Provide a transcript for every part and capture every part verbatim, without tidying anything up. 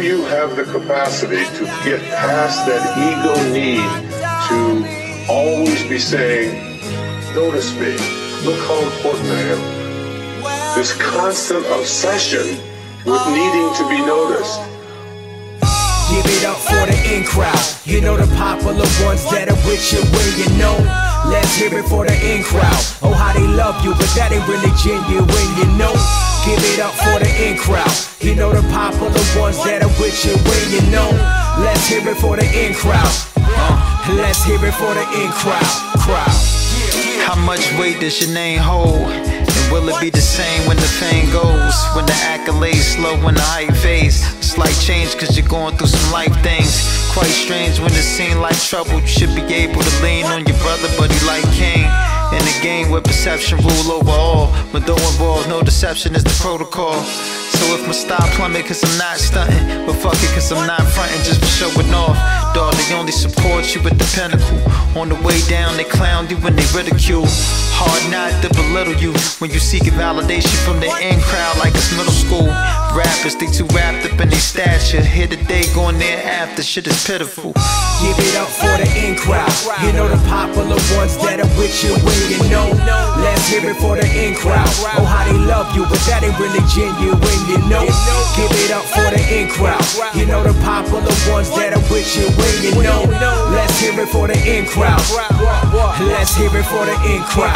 you have the capacity to get past that ego need to always be saying, notice me, look how important I am. This constant obsession with needing to be noticed. Give it up for the in crowd. You know the popular ones that are with you when you know. Let's hear it for the in crowd. Oh, how they love you, but that ain't really genuine, you know. Give it up for the in crowd. You know the popular ones that are with you when you know. Let's hear it for the in crowd. Uh, let's hear it for the in crowd. Crowd. How much weight does your name hold? And will it be the same when the fame goes? When the accolades slow, when the hype fades? Slight change cause you're going through some life things. Quite strange when it seems like trouble. You should be able to lean on your brother, but he like King. In a game where perception rule over all, but though involved, no deception is the protocol. So if my style plummet cause I'm not stunting, but fuck it cause I'm not fronting just for showing off. Dawg, they only support you at the pinnacle. On the way down they clown you when they ridicule. Hard not to belittle you when you seek validation from the in crowd like it's middle school. Rappers, they too wrapped up in their stature. Here today, going there after, shit is pitiful. Give it up for the in crowd. You know the popular ones that are with you when you know. Let's hear it for the in crowd. Oh, how they love you, but that ain't really genuine, you know. Give it up for the in crowd. You know the popular ones that are with you when you know. Let's hear it for the in crowd. Let's hear it for the in crowd.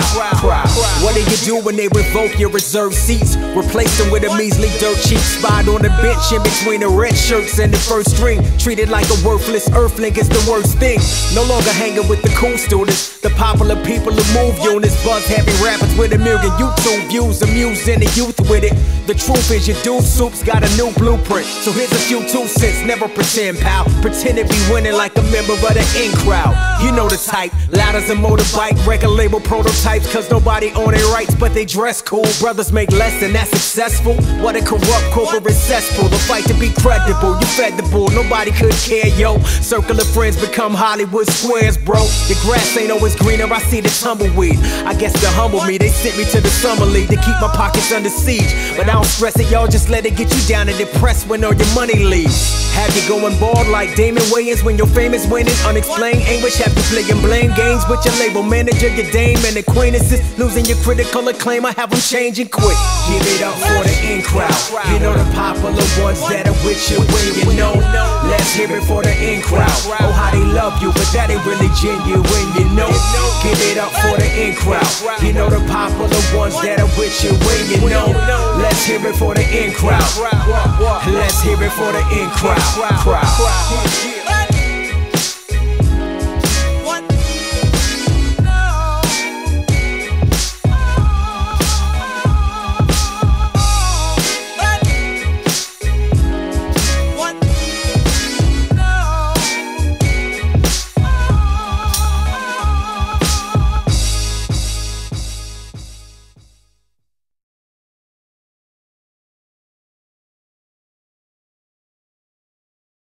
What do you do when they revoke your reserved seats? Replace them with a measly dirt cheap spot on the bench in between the red shirts and the first string. Treated like a worthless earthling is the worst thing. No longer hanging with the cool students. The popular people who move units. Buzz heavy rappers with a million YouTube views, amusing the youth with it. The truth is your dude soup's got a new blueprint. So here's a few two cents, never pretend, pal. Pretend to be winning like a member of the in crowd. You know the type, loud as a motorbike, record label prototypes, cause nobody own their rights, but they dress cool. Brothers make less than that's successful. What a corrupt corporate cesspool. The fight to be credible, you fed the bull, nobody could care, yo. Circle of friends become Hollywood squares, bro. The grass ain't always greener, I see the tumbleweed. I guess to humble me, they sent me to the summer league to keep my pockets under siege. But I don't stress it, y'all, just let it get you down and depressed when all your money leaves. Have you going bald like Damon Wayans when your fame is winning? Unexplained anguish, have you playing blame games with your label manager, your dame and acquaintances, losing your critical acclaim, I have them changing quick. Give it up for the in crowd. You know the popular ones that are with you when you know. Let's hear it for the in crowd. Oh, how they love you, but that ain't really genuine, you know. Give it up for the in crowd. You know the popular ones that are with you when you know. Let's hear it for the in crowd. Let's hear it for the in crowd.